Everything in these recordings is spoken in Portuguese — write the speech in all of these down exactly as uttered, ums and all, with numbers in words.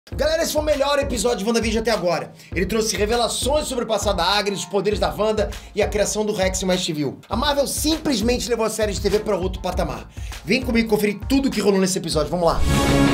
Galera, esse foi o melhor episódio de WandaVision até agora. Ele trouxe revelações sobre o passado da Agnes, os poderes da Wanda e a criação do Rex em Westview. A Marvel simplesmente levou a série de T V para outro patamar. Vem comigo conferir tudo o que rolou nesse episódio, vamos lá.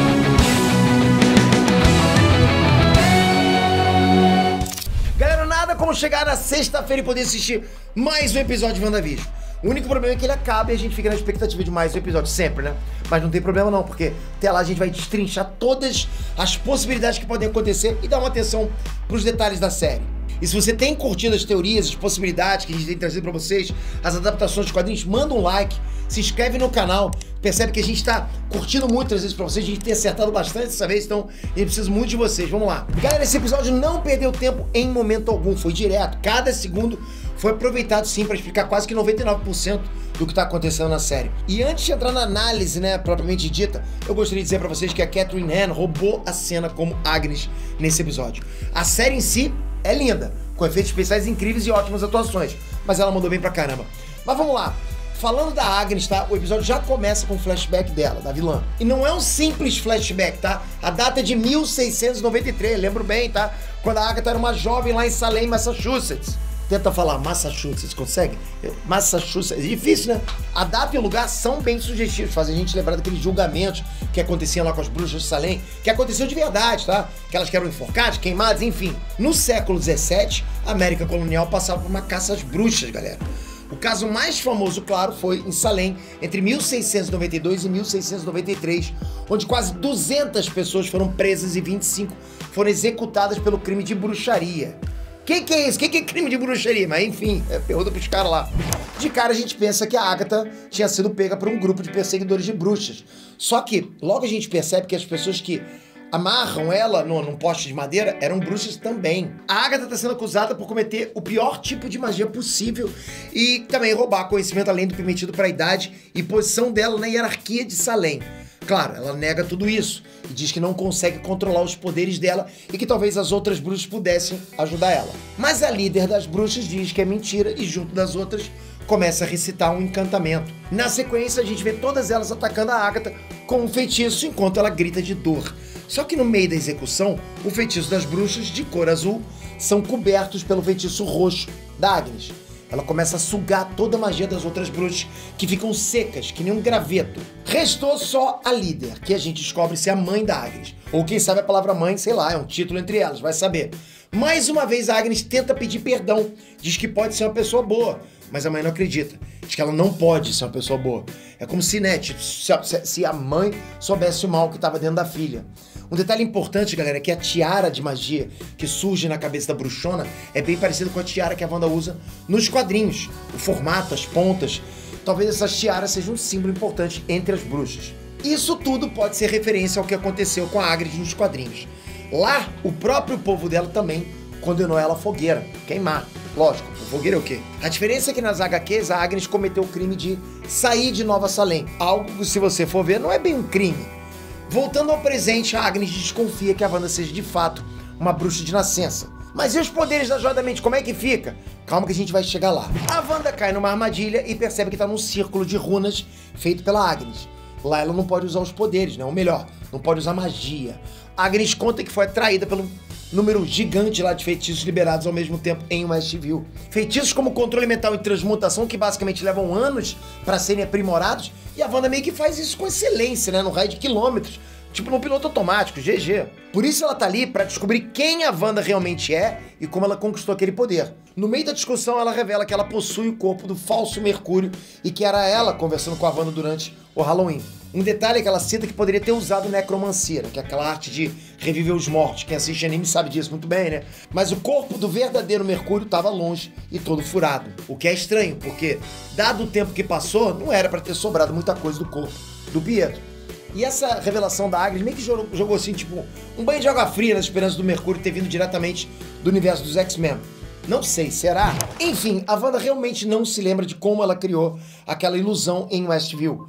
Galera, nada como chegar na sexta-feira e poder assistir mais um episódio de WandaVision. O único problema é que ele acaba e a gente fica na expectativa de mais um episódio, sempre, né? Mas não tem problema não, porque até lá a gente vai destrinchar todas as possibilidades que podem acontecer e dar uma atenção pros detalhes da série. E se você tem curtido as teorias, as possibilidades que a gente tem trazido pra vocês, as adaptações dos quadrinhos, manda um like, se inscreve no canal, percebe que a gente tá curtindo muito trazer isso pra vocês, a gente tem acertado bastante dessa vez, então a gente precisa muito de vocês, vamos lá. Galera, esse episódio não perdeu tempo em momento algum, foi direto, cada segundo foi aproveitado sim pra explicar quase que noventa e nove por cento do que tá acontecendo na série. E antes de entrar na análise, né, propriamente dita, eu gostaria de dizer pra vocês que a Catherine Han roubou a cena como Agnes nesse episódio. A série em si é linda, com efeitos especiais incríveis e ótimas atuações, mas ela mandou bem pra caramba. Mas vamos lá, falando da Agnes, tá? O episódio já começa com um flashback dela, da vilã. E não é um simples flashback, tá? A data é de mil seiscentos e noventa e três, lembro bem, tá? Quando a Agatha era uma jovem lá em Salem, Massachusetts. Tenta falar Massachusetts, consegue? Massachusetts, é difícil, né? A data e o lugar são bem sugestivos, fazem a gente lembrar daqueles julgamentos que aconteciam lá com as bruxas de Salem, que aconteceu de verdade, tá? Que elas que eram enforcadas, queimadas, enfim. No século dezessete, a América colonial passava por uma caça às bruxas, galera. O caso mais famoso, claro, foi em Salem, entre mil seiscentos e noventa e dois e mil seiscentos e noventa e três, onde quase duzentas pessoas foram presas e vinte e cinco foram executadas pelo crime de bruxaria. Que que é isso? Que que é crime de bruxaria? Mas enfim, é, pergunta pros caras lá. De cara a gente pensa que a Agatha tinha sido pega por um grupo de perseguidores de bruxas. Só que logo a gente percebe que as pessoas que amarram ela no, num poste de madeira eram bruxas também. A Agatha está sendo acusada por cometer o pior tipo de magia possível e também roubar conhecimento além do permitido para a idade e posição dela na hierarquia de Salem. Claro, ela nega tudo isso e diz que não consegue controlar os poderes dela e que talvez as outras bruxas pudessem ajudar ela. Mas a líder das bruxas diz que é mentira e junto das outras começa a recitar um encantamento. Na sequência a gente vê todas elas atacando a Agatha com um feitiço enquanto ela grita de dor. Só que no meio da execução, o feitiço das bruxas de cor azul são cobertos pelo feitiço roxo da Agnes. Ela começa a sugar toda a magia das outras bruxas, que ficam secas, que nem um graveto. Restou só a líder, que a gente descobre ser a mãe da Agnes. Ou quem sabe a palavra mãe, sei lá, é um título entre elas, vai saber. Mais uma vez a Agnes tenta pedir perdão, diz que pode ser uma pessoa boa, mas a mãe não acredita. Diz que ela não pode ser uma pessoa boa. É como se, né, tipo, se a mãe soubesse o mal que estava dentro da filha. Um detalhe importante, galera, é que a tiara de magia que surge na cabeça da bruxona é bem parecida com a tiara que a Wanda usa nos quadrinhos. O formato, as pontas. Talvez essas tiaras sejam um símbolo importante entre as bruxas. Isso tudo pode ser referência ao que aconteceu com a Agnes nos quadrinhos. Lá, o próprio povo dela também condenou ela à fogueira, queimar. Lógico, a fogueira é o quê? A diferença é que nas agá quês a Agnes cometeu o crime de sair de Nova Salem. Algo que, se você for ver, não é bem um crime. Voltando ao presente, a Agnes desconfia que a Wanda seja de fato uma bruxa de nascença. Mas e os poderes da Joia da Mente, como é que fica? Calma que a gente vai chegar lá. A Wanda cai numa armadilha e percebe que tá num círculo de runas feito pela Agnes. Lá ela não pode usar os poderes, né? Ou melhor, não pode usar magia. A Agnes conta que foi atraída pelo número gigante lá de feitiços liberados ao mesmo tempo em Westview. Feitiços como controle mental e transmutação, que basicamente levam anos para serem aprimorados, e a Wanda meio que faz isso com excelência, né? No raio de quilômetros, tipo no piloto automático, G G. Por isso ela tá ali para descobrir quem a Wanda realmente é e como ela conquistou aquele poder. No meio da discussão, ela revela que ela possui o corpo do falso Mercúrio e que era ela conversando com a Wanda durante o Halloween. Um detalhe é que ela cita que poderia ter usado necromancia, que é aquela arte de reviver os mortos. Quem assiste anime sabe disso muito bem, né? Mas o corpo do verdadeiro Mercúrio estava longe e todo furado. O que é estranho, porque, dado o tempo que passou, não era para ter sobrado muita coisa do corpo do Pietro. E essa revelação da Agnes meio que jogou, jogou assim, tipo, um banho de água fria nas esperanças do Mercúrio ter vindo diretamente do universo dos X-Men. Não sei, será? Enfim, a Wanda realmente não se lembra de como ela criou aquela ilusão em Westview.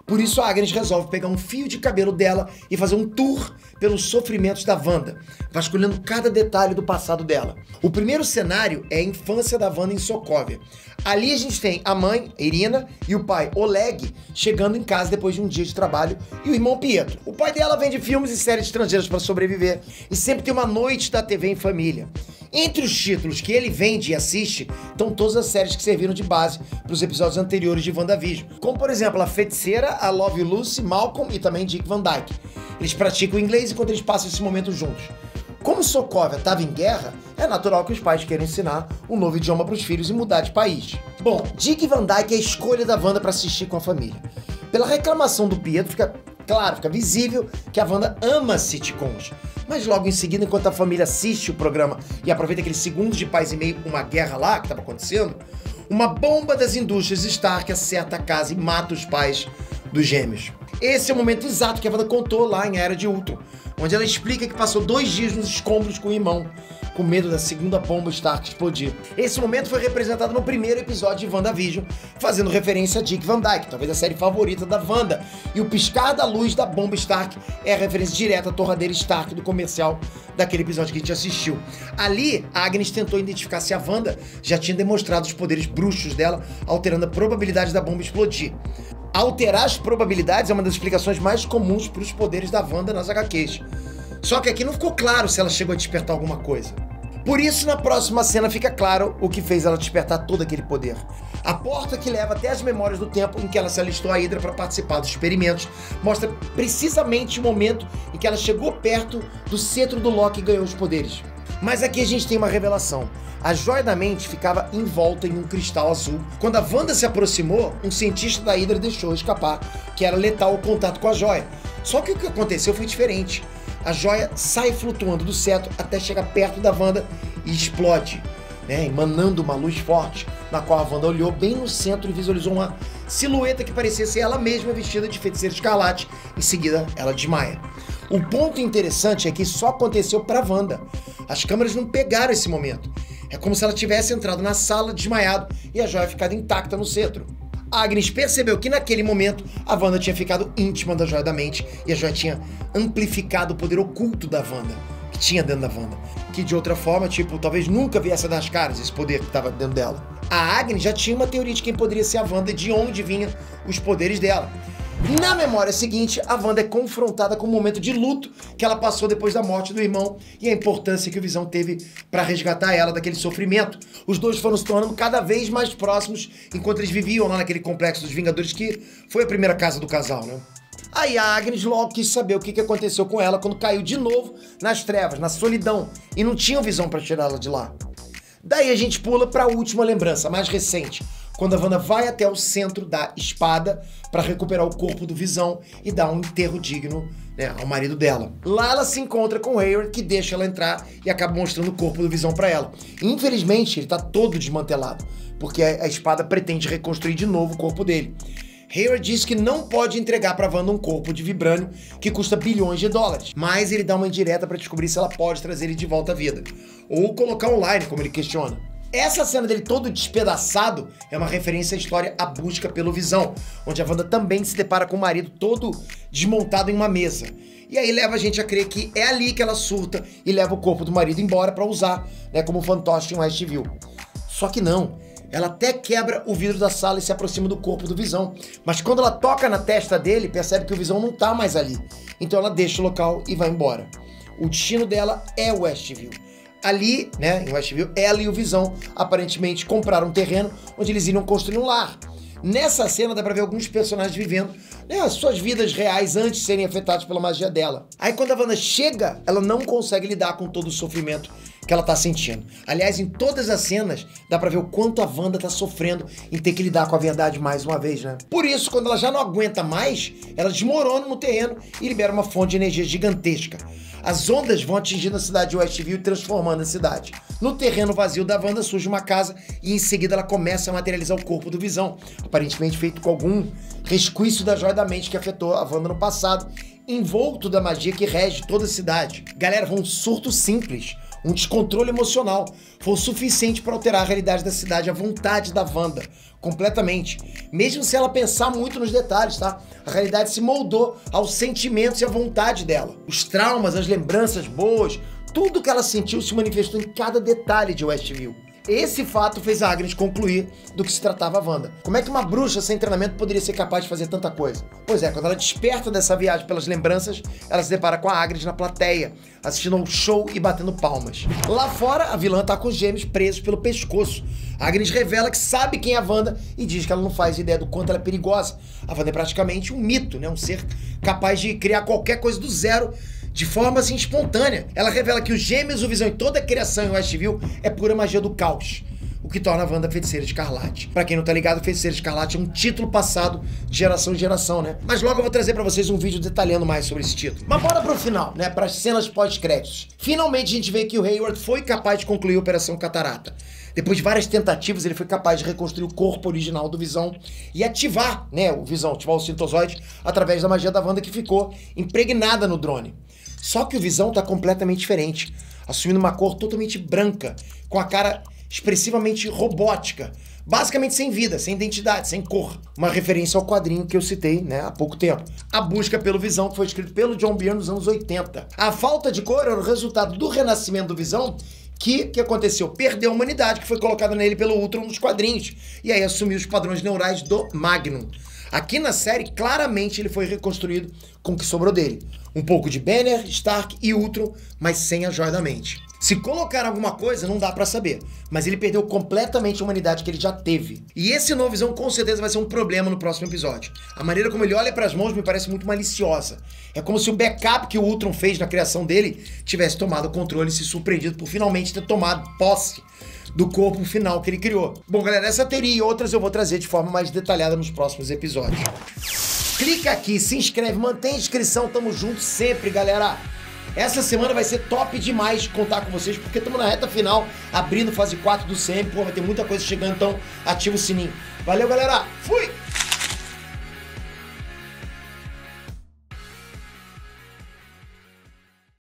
Por isso a Agnes resolve pegar um fio de cabelo dela e fazer um tour pelos sofrimentos da Wanda, vasculhando cada detalhe do passado dela. O primeiro cenário é a infância da Wanda em Sokovia. Ali a gente tem a mãe, Irina, e o pai, Oleg, chegando em casa depois de um dia de trabalho, e o irmão Pietro. O pai dela vende filmes e séries estrangeiras para sobreviver e sempre tem uma noite da T V em família. Entre os títulos que ele vende e assiste, estão todas as séries que serviram de base para os episódios anteriores de WandaVision, como por exemplo A Feiticeira, A Love You Lucy, Malcolm e também Dick Van Dyke. Eles praticam inglês enquanto eles passam esse momento juntos. Como Sokovia estava em guerra, é natural que os pais queiram ensinar um novo idioma para os filhos e mudar de país. Bom, Dick Van Dyke é a escolha da Wanda para assistir com a família. Pela reclamação do Pietro, fica claro, fica visível que a Wanda ama sitcoms. Mas logo em seguida, enquanto a família assiste o programa e aproveita aqueles segundos de paz e meio, uma guerra lá que estava acontecendo, uma bomba das indústrias Stark acerta a casa e mata os pais dos gêmeos. Esse é o momento exato que a Wanda contou lá em Era de Ultron, onde ela explica que passou dois dias nos escombros com o irmão, com medo da segunda bomba Stark explodir. Esse momento foi representado no primeiro episódio de WandaVision, fazendo referência a Dick Van Dyke, talvez a série favorita da Wanda, e o piscar da luz da bomba Stark é a referência direta à torradeira Stark do comercial daquele episódio que a gente assistiu. Ali, a Agnes tentou identificar se a Wanda já tinha demonstrado os poderes bruxos dela, alterando a probabilidade da bomba explodir. Alterar as probabilidades é uma das explicações mais comuns para os poderes da Wanda nas H Qs. Só que aqui não ficou claro se ela chegou a despertar alguma coisa. Por isso, na próxima cena fica claro o que fez ela despertar todo aquele poder. A porta que leva até as memórias do tempo em que ela se alistou à Hydra para participar dos experimentos mostra precisamente o momento em que ela chegou perto do cetro do Loki e ganhou os poderes. Mas aqui a gente tem uma revelação. A joia da mente ficava envolta em um cristal azul. Quando a Wanda se aproximou, um cientista da Hydra deixou escapar, que era letal ao contato com a joia. Só que o que aconteceu foi diferente. A joia sai flutuando do cetro até chegar perto da Wanda e explode, né, emanando uma luz forte, na qual a Wanda olhou bem no centro e visualizou uma silhueta que parecia ser ela mesma vestida de feiticeira escarlate. Em seguida, ela desmaia. O ponto interessante é que isso só aconteceu para a Wanda. As câmeras não pegaram esse momento. É como se ela tivesse entrado na sala, desmaiado, e a joia ficado intacta no cetro. A Agnes percebeu que naquele momento a Wanda tinha ficado íntima da joia da mente e a joia tinha amplificado o poder oculto da Wanda, que tinha dentro da Wanda. Que de outra forma, tipo, talvez nunca viesse a dar as caras esse poder que estava dentro dela. A Agnes já tinha uma teoria de quem poderia ser a Wanda e de onde vinham os poderes dela. Na memória seguinte, a Wanda é confrontada com um momento de luto que ela passou depois da morte do irmão e a importância que o Visão teve para resgatar ela daquele sofrimento. Os dois foram se tornando cada vez mais próximos enquanto eles viviam lá naquele complexo dos Vingadores, que foi a primeira casa do casal, né? Aí a Agnes logo quis saber o que aconteceu com ela quando caiu de novo nas trevas, na solidão, e não tinha Visão para tirá-la de lá. Daí a gente pula para a última lembrança, mais recente, quando a Wanda vai até o centro da espada para recuperar o corpo do Visão e dar um enterro digno, né, ao marido dela. Lá ela se encontra com o Hayward, que deixa ela entrar e acaba mostrando o corpo do Visão para ela. Infelizmente, ele tá todo desmantelado, porque a espada pretende reconstruir de novo o corpo dele. Hayward diz que não pode entregar para Wanda um corpo de vibrânio que custa bilhões de dólares, mas ele dá uma indireta para descobrir se ela pode trazer ele de volta à vida, ou colocar online, como ele questiona. Essa cena dele todo despedaçado é uma referência à história A Busca pelo Visão, onde a Wanda também se depara com o marido todo desmontado em uma mesa. E aí leva a gente a crer que é ali que ela surta e leva o corpo do marido embora para usar, né, como fantoche em Westview. Só que não. Ela até quebra o vidro da sala e se aproxima do corpo do Visão. Mas quando ela toca na testa dele, percebe que o Visão não tá mais ali. Então ela deixa o local e vai embora. O destino dela é Westview. Ali, né, em Westview, ela e o Visão aparentemente compraram um terreno onde eles iriam construir um lar. Nessa cena dá pra ver alguns personagens vivendo, né, as suas vidas reais antes de serem afetados pela magia dela. Aí quando a Wanda chega, ela não consegue lidar com todo o sofrimento que ela tá sentindo. Aliás, em todas as cenas, dá pra ver o quanto a Wanda tá sofrendo em ter que lidar com a verdade mais uma vez, né? Por isso, quando ela já não aguenta mais, ela desmorona no terreno e libera uma fonte de energia gigantesca. As ondas vão atingindo a cidade de Westview e transformando a cidade. No terreno vazio da Wanda surge uma casa e em seguida ela começa a materializar o corpo do Visão, aparentemente feito com algum resquício da joia da mente que afetou a Wanda no passado, envolto da magia que rege toda a cidade. Galera, foi um surto simples. um descontrole emocional, foi o suficiente para alterar a realidade da cidade, a vontade da Wanda, completamente. Mesmo se ela pensar muito nos detalhes, tá? A realidade se moldou aos sentimentos e à vontade dela. Os traumas, as lembranças boas, tudo que ela sentiu se manifestou em cada detalhe de Westview. Esse fato fez a Agnes concluir do que se tratava a Wanda. Como é que uma bruxa sem treinamento poderia ser capaz de fazer tanta coisa? Pois é, quando ela desperta dessa viagem pelas lembranças, ela se depara com a Agnes na plateia, assistindo ao show e batendo palmas. Lá fora, a vilã tá com os gêmeos presos pelo pescoço. A Agnes revela que sabe quem é a Wanda e diz que ela não faz ideia do quanto ela é perigosa. A Wanda é praticamente um mito, né? Um ser capaz de criar qualquer coisa do zero de forma assim espontânea. Ela revela que os gêmeos, o Visão e toda a criação em Westview é pura magia do caos, o que torna a Wanda Feiticeira Escarlate. Pra quem não tá ligado, Feiticeira Escarlate é um título passado de geração em geração, né? Mas logo eu vou trazer pra vocês um vídeo detalhando mais sobre esse título. Mas bora pro final, né? Pras cenas pós-créditos. Finalmente a gente vê que o Hayward foi capaz de concluir a Operação Catarata. Depois de várias tentativas, ele foi capaz de reconstruir o corpo original do Visão e ativar, né, o Visão, ativar o Sintozoide através da magia da Wanda que ficou impregnada no drone. Só que o Visão tá completamente diferente, assumindo uma cor totalmente branca, com a cara expressivamente robótica, basicamente sem vida, sem identidade, sem cor. Uma referência ao quadrinho que eu citei, né, há pouco tempo. A Busca pelo Visão, que foi escrito pelo John Byrne nos anos oitenta. A falta de cor era o resultado do renascimento do Visão, que que aconteceu? Perdeu a humanidade, que foi colocada nele pelo Ultron nos quadrinhos, e aí assumiu os padrões neurais do Magnum. Aqui na série, claramente ele foi reconstruído com o que sobrou dele. Um pouco de Banner, Stark e Ultron, mas sem a Joia da Mente. Se colocar alguma coisa, não dá pra saber, mas ele perdeu completamente a humanidade que ele já teve. E esse novo Visão com certeza vai ser um problema no próximo episódio. A maneira como ele olha pras mãos me parece muito maliciosa. É como se o backup que o Ultron fez na criação dele tivesse tomado o controle e se surpreendido por finalmente ter tomado posse do corpo final que ele criou. Bom, galera, essa teoria e outras eu vou trazer de forma mais detalhada nos próximos episódios. Clica aqui, se inscreve, mantém a inscrição, tamo junto sempre, galera. Essa semana vai ser top demais contar com vocês, porque estamos na reta final, abrindo fase quatro do C M, pô, vai ter muita coisa chegando, então ativa o sininho. Valeu, galera, fui!